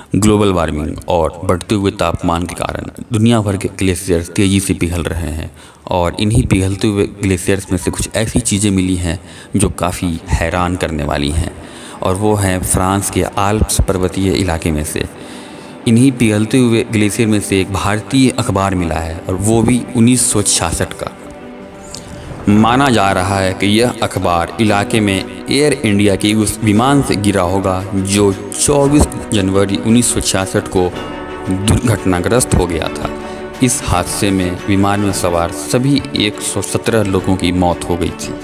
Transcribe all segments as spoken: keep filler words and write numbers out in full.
Global warming और बढ़ते हुए तापमान के कारण दुनिया भर के ग्लेशियर्स तेज़ी से पिघल रहे हैं और इन्हीं पिघलते हुए ग्लेशियर्स में से कुछ ऐसी चीज़ें मिली हैं जो काफ़ी हैरान करने वाली हैं, और वो हैं फ्रांस के आल्प्स पर्वतीय इलाके में से। इन्हीं पिघलते हुए ग्लेशियर में से एक भारतीय अखबार मिला है, और वो भी उन्नीस सौ छियासठ का। माना जा रहा है कि यह अखबार इलाके में एयर इंडिया के उस विमान से गिरा होगा जो चौबीस जनवरी उन्नीस सौ छियासठ को दुर्घटनाग्रस्त हो गया था। इस हादसे में विमान में सवार सभी एक सौ सत्रह लोगों की मौत हो गई थी।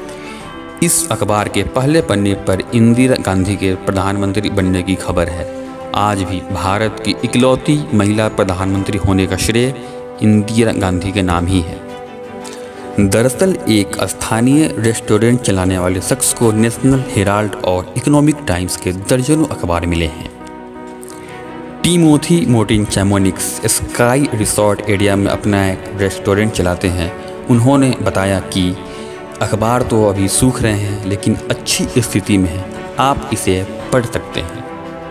इस अखबार के पहले पन्ने पर इंदिरा गांधी के प्रधानमंत्री बनने की खबर है। आज भी भारत की इकलौती महिला प्रधानमंत्री होने का श्रेय इंदिरा गांधी के नाम ही है। दरअसल एक स्थानीय रेस्टोरेंट चलाने वाले शख्स को नेशनल हेराल्ड और इकोनॉमिक टाइम्स के दर्जनों अखबार मिले हैं। Timothy Mortin Chamonix ski resort area में अपना एक रेस्टोरेंट चलाते हैं। उन्होंने बताया कि अखबार तो अभी सूख रहे हैं लेकिन अच्छी स्थिति में है, आप इसे पढ़ सकते हैं।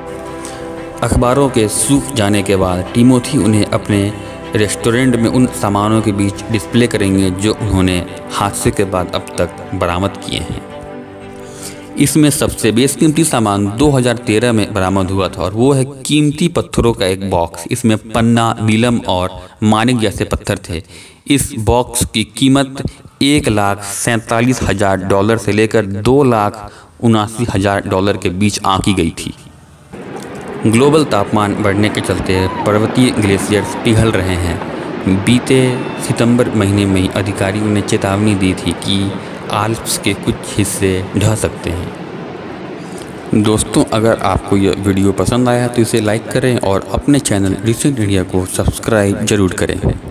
अखबारों के सूख जाने के बाद टिमोथी उन्हें अपने रेस्टोरेंट में उन सामानों के बीच डिस्प्ले करेंगे जो उन्होंने हादसे के बाद अब तक बरामद किए हैं। इसमें सबसे बेशकीमती सामान दो हज़ार तेरह में बरामद हुआ था, और वो है कीमती पत्थरों का एक बॉक्स। इसमें पन्ना, नीलम और मानिक जैसे पत्थर थे। इस बॉक्स की कीमत एक लाख सैंतालीस हज़ार डॉलर से लेकर दो लाख उनासी हज़ार डॉलर के बीच आंकी गई थी। ग्लोबल तापमान बढ़ने के चलते पर्वतीय ग्लेशियर्स पिघल रहे हैं। बीते सितंबर महीने में ही अधिकारियों ने चेतावनी दी थी कि आल्प्स के कुछ हिस्से ढह सकते हैं। दोस्तों, अगर आपको यह वीडियो पसंद आया तो इसे लाइक करें और अपने चैनल रिसेंट इंडिया को सब्सक्राइब जरूर करें।